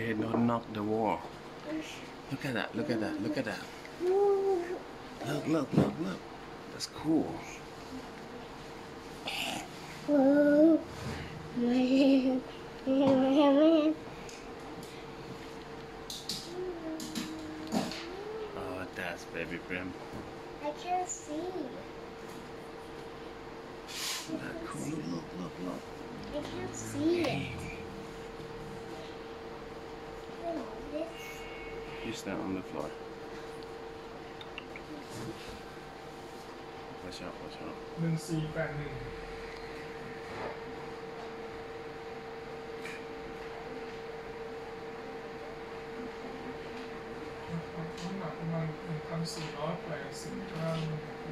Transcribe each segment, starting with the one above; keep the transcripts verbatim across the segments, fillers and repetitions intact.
Hey, don't knock the wall. Look at that, look at that, look at that. Look, look, look, look. That's cool. Oh, that's baby Brim. I can't see. That cool. Look, look, look, look. I can't see it. You stand on the floor. Watch out, watch out. หนึ่งสี่แปดหนึ่งน้ำหนักประมาณหนึ่งพันสี่ร้อยแปดสิบกรัม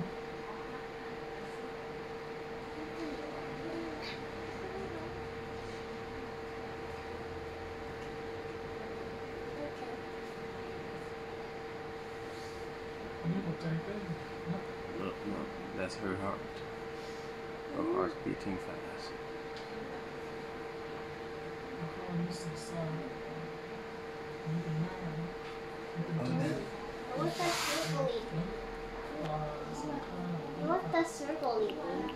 Look, look, that's her heart. Her heart's beating fast. Oh, that. What's that circle leaving? What's that circle leaving?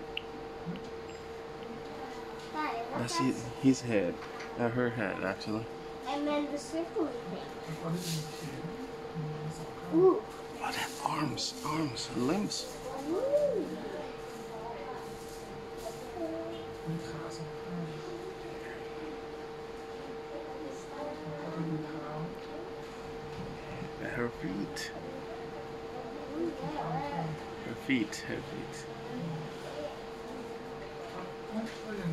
Daddy, I what's see that? his head. Uh, her head, actually. And then the circle leaving. Ooh. Oh, that arms, arms, limbs. Ooh. Her feet. Her feet, her feet.